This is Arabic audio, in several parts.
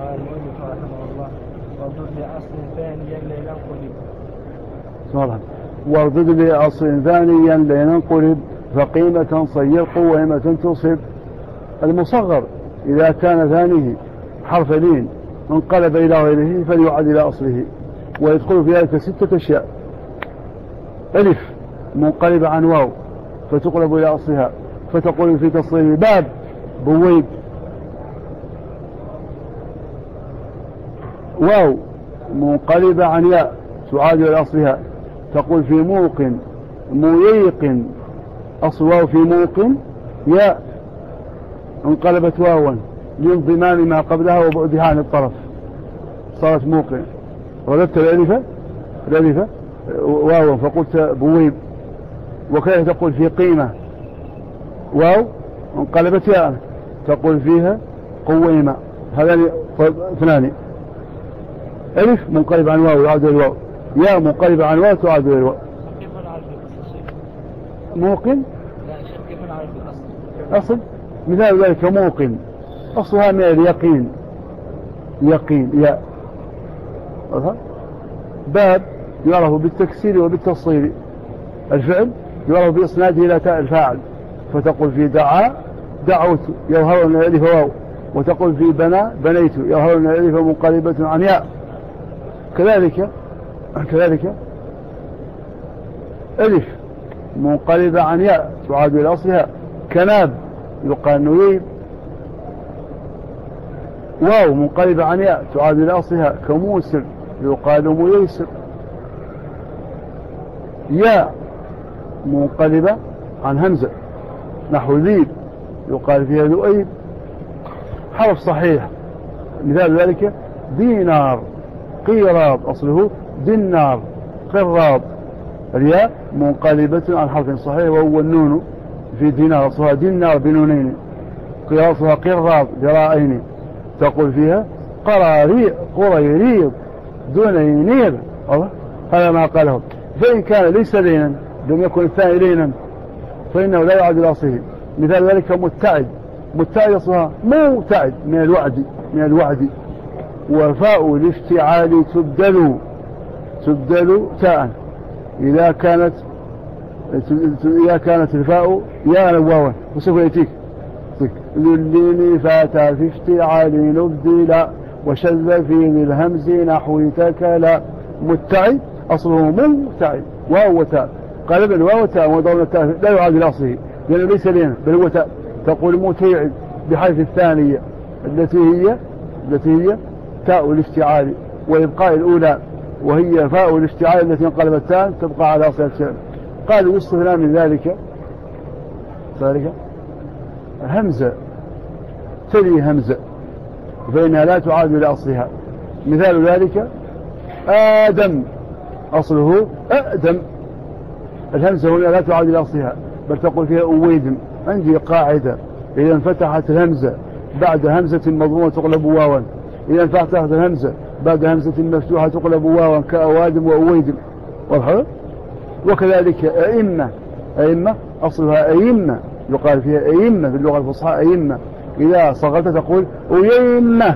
قال المؤلف رحمه الله واردد لأصل ثانيا لننقلب. صالح. واردد لأصل ثانيا لننقلب فقيمة صير قويمة تصب. المصغر إذا كان ثانيه حرف لين انقلب إلى غيره فليعد إلى أصله، ويدخل في ذلك 6 أشياء. ألف منقلب عن واو فتقلب إلى أصلها فتقول في تصريف باب بويب. واو منقلب عن ياء تعاد إلى أصلها تقول في موقن ميقن. أصل واو في موقن ياء انقلبت واوا لانضمام ما قبلها وبعدها عن الطرف صارت موقن. رددت الألف واوا فقلت بويب. وكذلك تقول في قيمة واو انقلبت ياء تقول فيها قويمة. هذان 2. ألف منقلب عن واو يعاد إلى الواو، ياء منقلب عن واو تعاد إلى الواو. كيف نعرف موقن؟ لا كيف نعرف الأصل؟ أصل مثال ذلك موقن أصلها من اليقين يقين ياء. باب يعرف بالتكسير وبالتصغير. الفعل يعرف بإسناده إلى تاء الفاعل فتقول في دعا دعوت يظهر من الألف واو، وتقول في بنى بنيت يظهر من الألف منقلبة عن ياء. كذلك ألف منقلبة عن ياء تعاد إلى أصلها. كناب يقال نويب. واو منقلبة عن ياء تعاد إلى أصلها. كموسر يقال ميسر. ياء منقلبة عن همزة نحو ذيب يقال فيها ذؤيب. حرف صحيح مثال ذلك دينار قيراض أصله دينار قراض. الياء منقلبة عن حرف صحيح وهو النون في دينار أصلها دينار بنونين قيراضها قراض براءين تقول فيها قريريض دنينير. هذا ما قاله. فإن كان ليس لينا لم يكن الثاني لينا فإنه لا يعد إلى أصله. مثال ذلك متعد أصلها موتعد من الوعد وفاء الافتعال تبدل تاء إذا كانت الفاء ياء واوا وسوف يأتيك للين فاتا في افتعال نبدل وشذ في الهمز نحو تكلا. متعد أصله متعد واو وتاء قلبا واو وتاء وضعنا التاء لا يعاد إلى أصله لأنه ليس لين بل هو تاء. تقول متعد بحيث الثانية التي هي تاء الافتعال وإبقاء الأولى وهي فاء الافتعال التي انقلبت تاء تبقى على أصل الشعر. قالوا يستثنى من ذلك همزة تلي همزة فإنها لا تعاد إلى أصلها. مثال ذلك آدم أصله أأدم الهمزة هنا لا تعاد إلى أصلها بل تقول فيها أويدم. عندي قاعدة إذا انفتحت الهمزة بعد همزة مضمومة تقلب واوا، إذا انفتحت الهمزة بعد همزة مفتوحة تقلب واوا كأوادم وأويدم. وكذلك أئمة أصلها أئمة يقال فيها أئمة في اللغة الفصحى أئمة. إذا صغرت تقول أيمة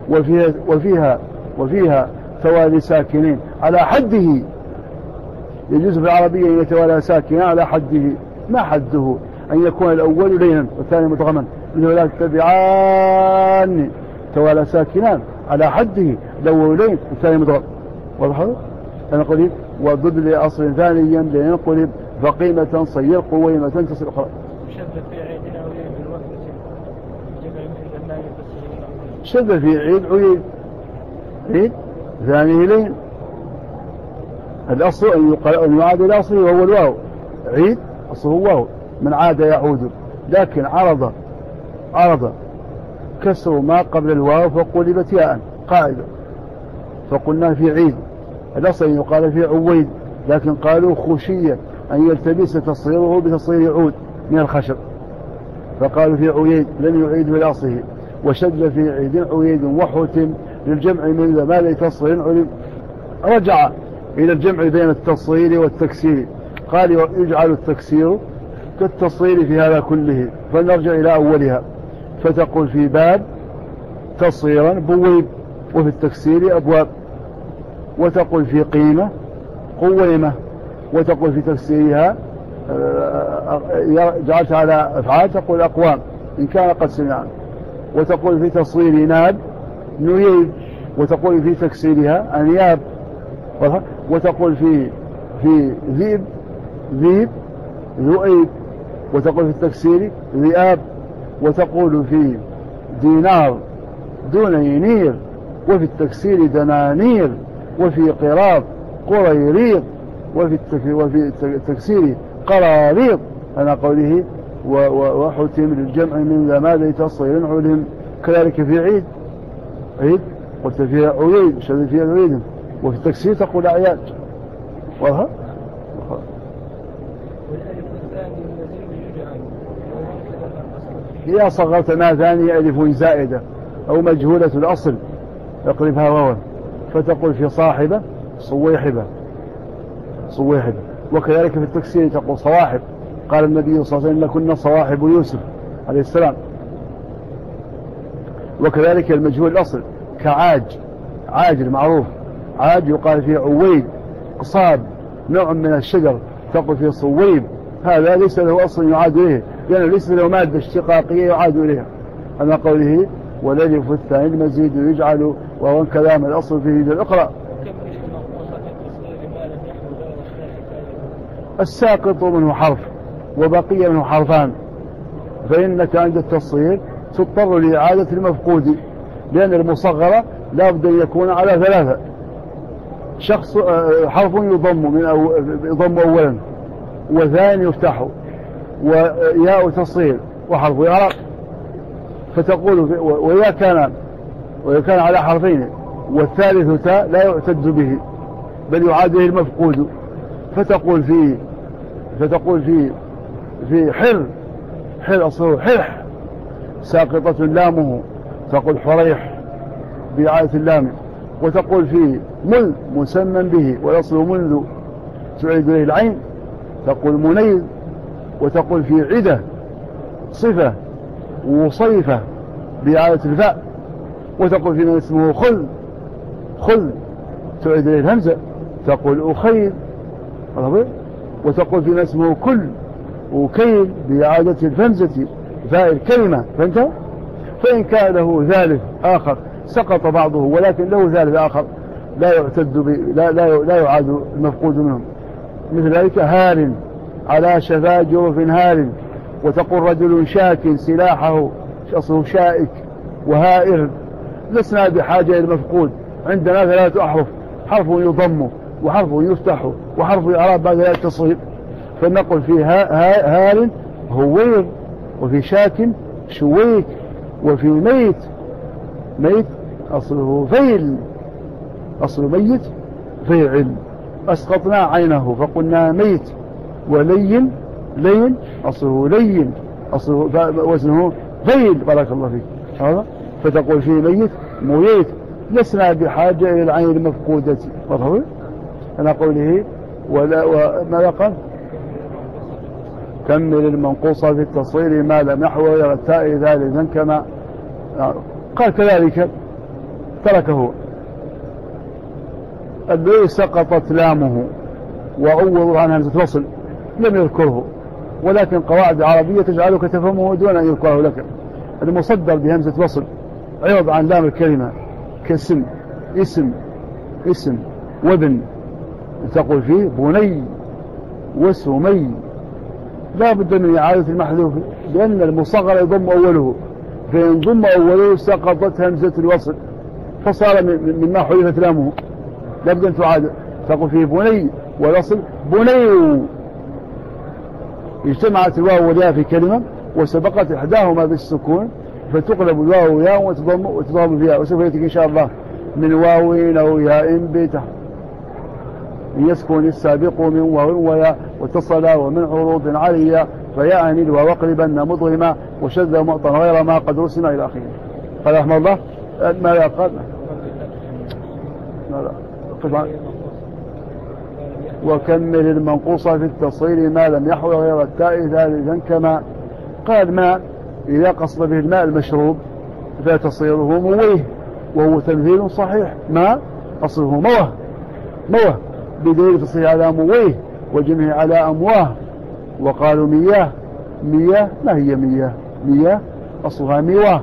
وفيها توالي ساكنين على حده. يجوز في العربية أن يتوالى ساكنين على حده. ما حده؟ أن يكون الأول لينا والثاني مدغما. لا تتبعان توالى ساكنان على حده الأول لين والثاني مدغم. واضح؟ أنا قلت وضد لأصل ثانيا لينقلب فقيمة صير قويمة تصل أخرى. شذ في عيد عيد ثانيه لين. الأصل أن يعاد إلى أصله وهو الواو. عيد أصله واو من عاد يعود لكن عرض كسر ما قبل الواو فقلبت ياء قاعدة فقلنا في عيد. الأصل أن يقال في عويد لكن قالوا خشية أن يلتبس تصغيره بتصغير عود من الخشب فقالوا في عيد لن يعيد بأصله. وشد في عيد عيد وحتم للجمع من ما لي تصغير علم. رجع إلى الجمع بين التصغير والتكسير قال يجعل التكسير كالتصغير في هذا كله فلنرجع إلى أولها فتقول في باب تصيرا بويب، وفي التكسير أبواب. وتقول في قيمة قويمة، وتقول في تكسيرها جعلتها على أفعال تقول أقوام إن كان قد سمعا. وتقول في تصوير ناب نييب، وتقول في تكسيرها أنياب. وتقول في ذئب ذيب ذؤيب، وتقول في التكسير ذئاب. وتقول في دينار دنينير، وفي التكسير دنانير. وفي قراط قريريط، وفي التكسير قراريط. أنا قوله وحتم للجمع من ذا ما تصير علم. كذلك في عيد قلت فيها عيد شذ فيها عيد، وفي التكسير تقول أعياد. والألف الثاني الذي يجعل إذا صغرت ما ثاني ألف زائدة أو مجهولة الأصل اقلبها واوا، فتقول في صاحبة صويحبة. وكذلك في التكسير تقول صواحب. قال النبي صلى الله عليه وسلم كنا صواحب يوسف عليه السلام. وكذلك المجهول الأصل كعاج، عاج المعروف، عاج يقال فيه عويد قصاب نوع من الشجر، تقول فيه صويب. هذا ليس له أصل يعاد إليه، لأنه ليس له مادة اشتقاقية يعاد إليها. أنا قوله والألف الثاني المزيد يجعل، وهو كلام الأصل فيه الإقراء. الساقط منه حرف وبقي منه حرفان، فإنك عند التصغير تضطر لإعادة المفقود، لأن المصغرة لا بد أن يكون على ثلاثة. شخص حرف يضم أولا، وثاني يفتح، وياء تصغير، وحرف إعراب. فتقول وإذا كان على حرفين والثالث تاء لا يعتد به بل يعاد به المفقود. فتقول في حر أصله حرح ساقطة لامه، تقول حريح بإعادة اللام. وتقول في مل مسمى به والأصل منذ تعيد إليه العين، تقول منيذ. وتقول في عدة صفة وصيفة بإعادة الفاء. وتقول في من اسمه خل تعيد إليه الهمزة، تقول أخيل. وتقول في من اسمه كل وكيل بإعادة الفمزة فاء الكلمة. فانت فإن كان له ثالث آخر سقط بعضه، ولكن له ثالث آخر لا يعتد لا يعاد المفقود منهم. مثل ذلك هار على شفا جرف هار. وتقول رجل شاك سلاحه أصله شائك وهائر. لسنا بحاجة إلى المفقود، عندنا ثلاثة أحرف، حرف يضم وحرف يفتح وحرف إعراب بعد ذلك تصغير. فنقول في هار هوير، وفي شاك شويك، وفي ميت أصله فيل، أصل ميت فيعل. أسقطنا عينه فقلنا ميت. ولين أصله لين، أصله وزنه فيل. بارك الله فيك. هذا فتقول في ميت مويت. لسنا بحاجة إلى العين المفقودة. مرحبا. أنا قوله وما قال كمل المنقوصة في التصغير ما لم يحوى غير التاء ذلك كما قال. كذلك تركه الذي سقطت لامه وعوض عن همزة وصل لم يذكره، ولكن قواعد عربية تجعلك تفهمه دون أن يذكره لك. المصدر بهمزة وصل عوض عن لام الكلمة كاسم اسم وابن. تقول فيه بني وسمي، لا بد من إعادة المحذوف، لأن المصغر يضم أوله، فإن ضم أوله سقطت همزة الوصل فصار مما حذفت لامه، لا بد أن تعاد. تقول فيه بني والأصل بني. اجتمعت الواو والياء في كلمة وسبقت إحداهما بالسكون، فتقلب الواو ياء وتضم فيها. وسوف يأتيك إن شاء الله من واو أو ياء بتح يسكن السابق من واو وياء واتصل ومن عروض عليا فيعني الواو اقلبن مضغما وشذ معطى غير ما قد رسم إلى آخره. قال رحمه الله ما قال وكمل المنقوصة في التصغير ما لم يحوي غير التاء ذلك كما قال. ما إذا قصد به الماء المشروب فتصيره مويه، وهو تمثيل صحيح. ما أصله موه بدليل تصير على مويه وجمعه على أمواه. وقالوا مياه ما هي مياه أصلها ميواه،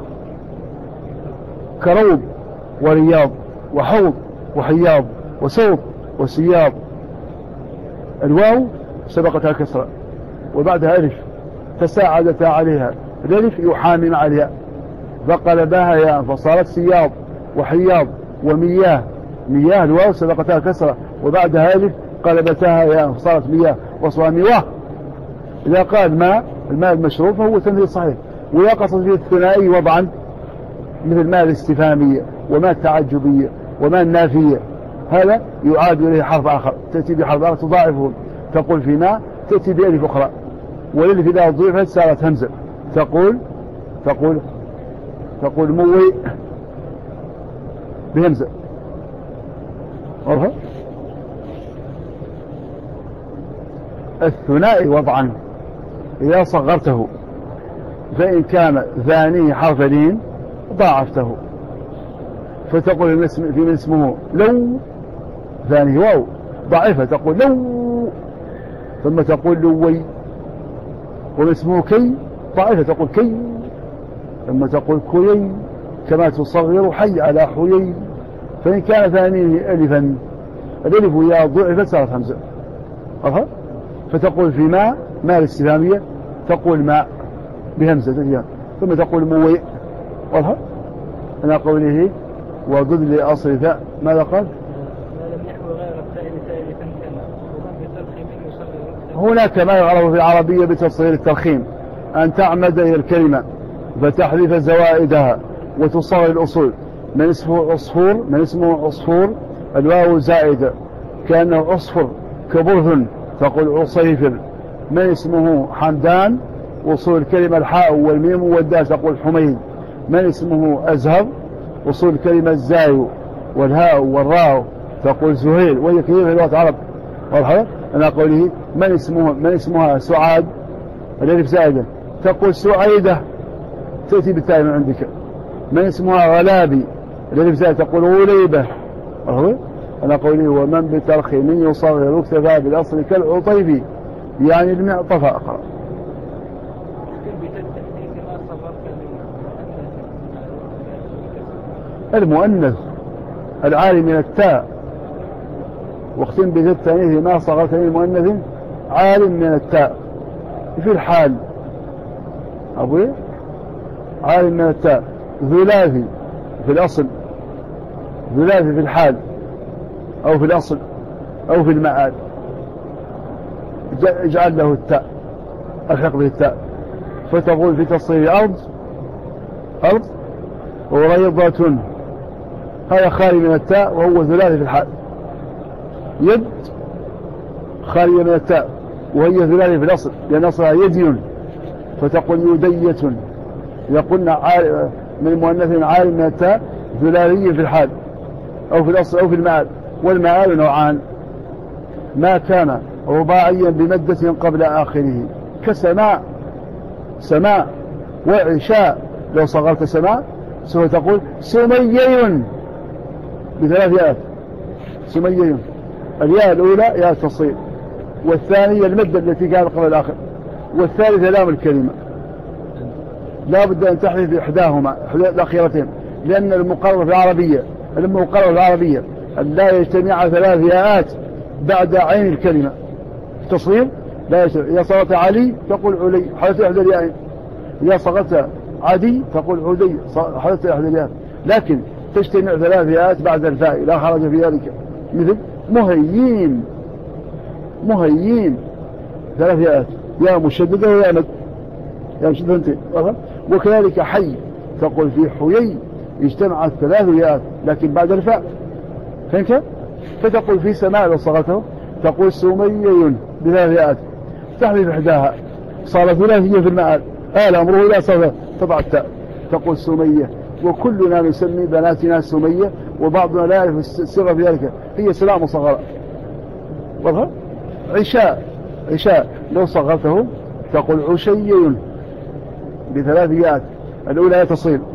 كروب ورياض وحوض وحياض وسوط وسياض. الواو سبقتها كسرة وبعدها ألف تساعدتا عليها، الألف يحامي مع الياء فقلبها ياء فصارت سياض وحياض ومياه. الواو سبقتها كسرة وبعدها ألف قلبتها ياء فصارت مياه وصلها ميواه. إذا قال الماء المشروب فهو تمثيل صحيح. وإذا قصد فيه الثنائي وضعا مثل ماء الاستفهامية وماء التعجبية وماء النافية، هذا يعاد إليه حرف آخر، تأتي بحرف آخر تضاعفه. تقول في ماء تأتي بألف أخرى، والألف إذا ضعفت صارت همزة. تقول موي بهمزة. الثنائي وضعا إذا صغرته فإن كان ثانيه حرف لين ضاعفته، فتقول في من اسمه لو ثانيه واو ضعيفة تقول لو، ثم تقول لوي. ومن اسمه كي ضعيفة تقول كي، ثم تقول كيي، كما تصغر حي على حيي. فإن كان ثانيه ألفا الألف إذا ضعفت صارت همزة. فتقول في ماء الاستفهامية تقول ماء بهمزة، ثم تقول موي. أنا قوله وضد لأصل ثاء ماذا قال؟ هناك ما يعرف في العربية بتصغير الترخيم، أن تعمد إلى الكلمة فتحذف زوائدها وتصغر الأصول. من اسمه عصفور الواو زائدة كأنه عصفر كبرث تقول عصيفر. من اسمه حمدان وصول الكلمة الحاء والميم والدال تقول حميد. من اسمه أزهر وصول الكلمة الزاي والهاء والراء تقول زهير. وهي كثير في لغة العرب. أنا قوله من اسمها سعاد الألف زائدة تقول سعيدة تأتي بالتاء من عندك. من اسمها غلابي الألف زائدة تقول غليبة. أنا قوله ومن بترخيم يصغر اكتفى بالأصل كالعطيف يعني المعطف أقرأ. المؤنث العالي من التاء واختم بذي التانيث ما صغرت من المؤنث عالم من التاء في الحال عالم من التاء ثلاثي في الأصل، ثلاثي في الحال أو في الأصل أو في المعاد اجعل له التاء الحق به التاء. فتقول في تصريف أرض وريضة هذا خالي من التاء وهو ثلاثي في الحال. يد خالية من التاء وهي ثلاثي في الأصل لأن أصلها يدي فتقول يدية. إذا قلنا من المؤنث عالم من التاء ثلاثي في الحال أو في الأصل أو في المعاد. والمعاد نوعان: ما كان رباعيا بمدة قبل آخره سماء وعشاء. لو صغرت سماء سوف تقول سميي بثلاث ياء. سميي الياء الأولى ياء التصريف، والثانية المدة التي كانت قبل الآخر، والثالثة لام الكلمة. لا بد أن تحذف إحداهما الأخيرتين، لأن المقرر في العربية أن لا يجتمع ثلاث ياءات بعد عين الكلمة. التصريف لا يجتمع. إذا صغرت علي تقول علي حدث إحدى الياءين، إذا صغرت عدي تقول عدي حدث إحدى الياء. لكن تجتمع ثلاث ياءات بعد الفاء لا حرج في ذلك، مثل مهيين ثلاث ياءات، ياء مشددة وياء مد، ياء مشددة. وكذلك حي تقول في حيي اجتمعت ثلاث ياءات لكن بعد الفاء. فهمت؟ فتقول في سماء لو صغرته تقول سميي بثلاث ياءات تحذف إحداها صارت ثلاثية في المعاد. أمره لا صغر تضع التاء تقول سمية. وكلنا نسمي بناتنا سمية وبعضنا لا يعرف الصغر في ذلك، هي سلاء مصغرة. واضح؟ عشاء لو صغرته تقول عشي بثلاث ياءات، الأولى تصيل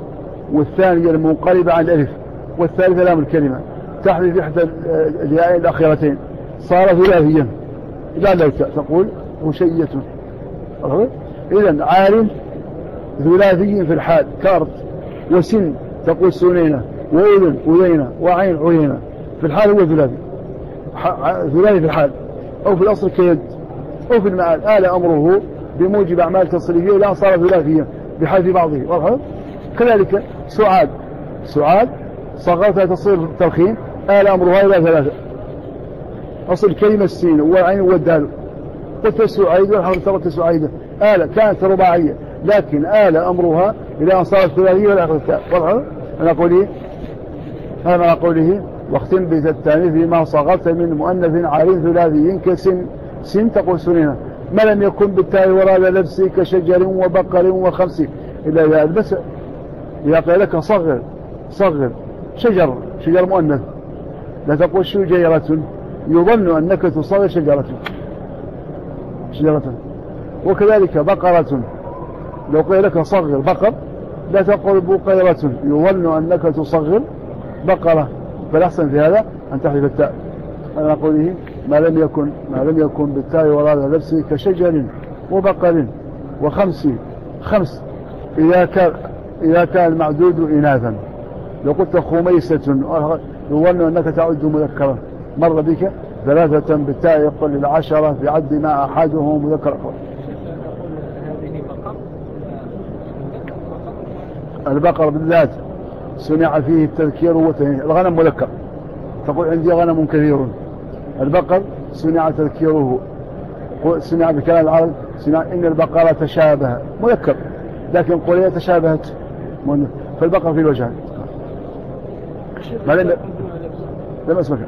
والثانية المنقلبة عن الألف، والثالثة لام الكلمة تحذف إحدى الياءين الأخيرتين صار ثلاثيا. لا لو تقول مشية. إذن عار ثلاثي في الحال كارت، وسن تقول سنينة، وأذن أذينة، وعين عيينة. في الحال هو ثلاثي، ثلاثي في الحال أو في الأصل كيد أو في المآل. آل أمره بموجب أعمال تصريفية لا صار ثلاثيا بحذف بعضه. كذلك سعاد، سعاد صغرتها تصير ترخيم، آل أمرها إلى ثلاثة. أصل كلمة السين والعين والدال. قلت سعيد والحرف ترت سعيدة، آل كانت رباعية لكن آل أمرها إلى أن صارت ثلاثية والآخر التاء. أنا أقول هذا ما قوله واختم بالتانيث بما صغرت من مؤنث عارض ثلاثي كسن، سن تقول سنينة، ما لم يكن بالتاء وراء لبس كشجر وبقر وخمس إلا إذا ألبس. إذا قال لك صغر، صغر شجر، شجر مؤنث، لا تقول شجيرة، يظن أنك تصغر شجرة، شجرة. وكذلك بقرة، لو قال لك صغر بقر لا تقول بقيرة، يظن أنك تصغر بقرة. فالأحسن في هذا أن تحذف التاء. أنا أقوله ما لم يكن بالتاء وراء لبس كشجر وبقر وخمس، خمس إذا كان المعدود إناثا. لو قلت خميسة يظن أنك تعد مذكرا، مر بك ثلاثة بالتاء يقول للعشرة بعد ما أحدهم مذكر. البقر بالذات صنع فيه التذكير والتأنيث. الغنم مذكر تقول عندي غنم كثير. البقر صنع تذكيره، صنع بكلام العرب صنع إن البقرة تشابه مذكر، لكن قولها تشابهت. فالبقر في الوجهان. ما لم أسمك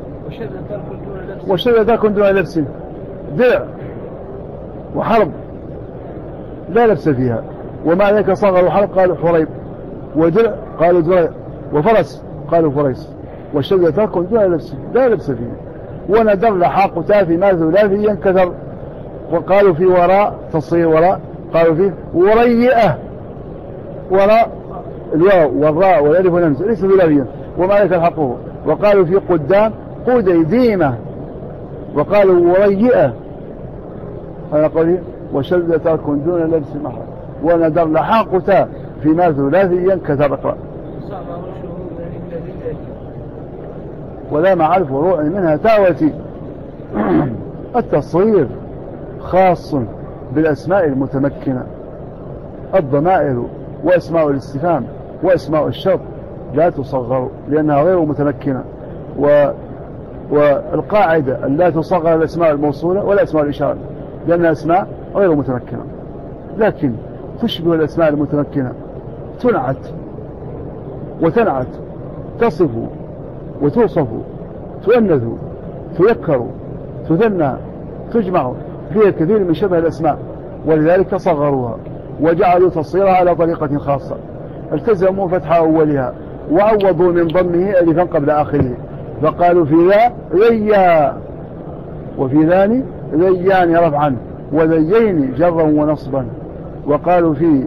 وشدة تكون دون لبس، درع وحرب لا لبس فيها، ومع ذلك صغر وحرب قالوا حريب، ودرع قالوا درع، وفرس قالوا فريس. والشدة تكون دون لبس لا لبس فيها. وندر لحاق تافي ما ثلاثيا كثر، وقالوا في وراء تصير وراء، قالوا فيه وريئة، وراء الواو والراء والالف والهمزة ليس ثلاثيا وما ذلك الحقه. وقالوا في قدام قديديمة، وقالوا وريئة. أنا قولي وشدة تكون دون لبس محر، وندر لحاق تافي فيما ثلاثيا كثر. ولا مع الفروع منها تاوتي. التصريف خاص بالأسماء المتمكنة. الضمائر وأسماء الاستفهام وأسماء الشرط لا تصغر لأنها غير متمكنة. والقاعدة أن لا تصغر الأسماء الموصولة ولا أسماء الإشارة لأنها أسماء غير متمكنة، لكن تشبه الأسماء المتمكنة، تنعت وتنعت، تصف وتوصف، تؤنث، تذكر، تثنى، تجمع، فيها كثير من شبه الأسماء، ولذلك صغروها وجعلوا تصيرها على طريقة خاصة. التزموا فتح أولها وعوضوا من ضمه ألفا قبل آخره، فقالوا في ذا ذيا، وفي ذاني ذيان رفعا، وذيين جرا ونصبا. وقالوا في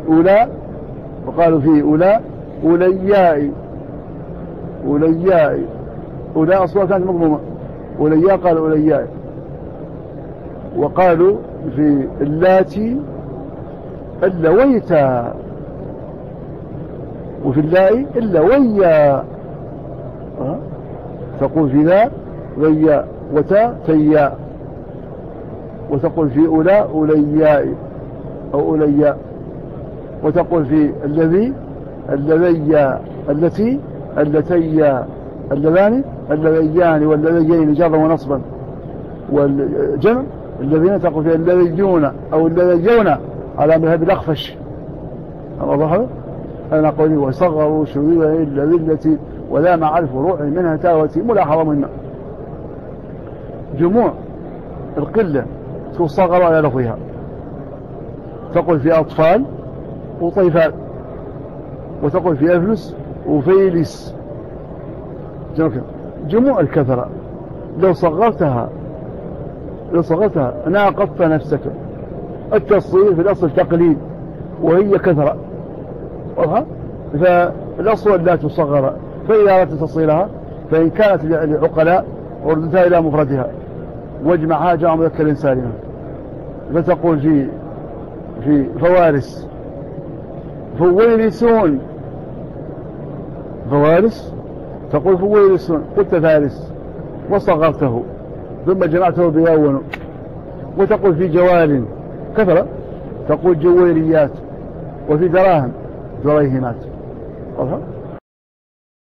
أولى أولياء، أولياء، أولى أصلا كانت مضمومة، أولياء قالوا أولياء. وقالوا في اللاتي اللويتا، وفي اللائي اللويا. تقول في ذا غياء وتا تياء، وتقول في أولى أولياء أو أولياء، وتقول في الذي اللذيا، التي اللتيا، اللذان اللذيان واللذيين جرا ونصبا. والجمع الذين تقول في اللذيون أو اللذيون على مذهب الأخفش. واضح؟ أنا قولي وصغروا شذوذا إلا ذلة ولا مع الفروع منها تاوتي. ملاحظة مهمة، جموع القلة تصغر على لفظها، تقول في أطفال وطيفال، وتقول في أفلس وفيلس. جموع الكثرة لو صغرتها ناقضت نفسك. التصغير في الأصل تقليد وهي كثرة، الأصوات لا تصغر، فإذا أردت تصيلها فإن كانت لعقلاء وردتها إلى مفردها واجمعها جاء مذكر سالما، فتقول في فوارس فويلسون، فوارس تقول فويلسون، قلت فارس وصغرته ثم جمعته بياون. وتقول في جوال كثرة تقول جويريات، وفي دراهم دريهمات.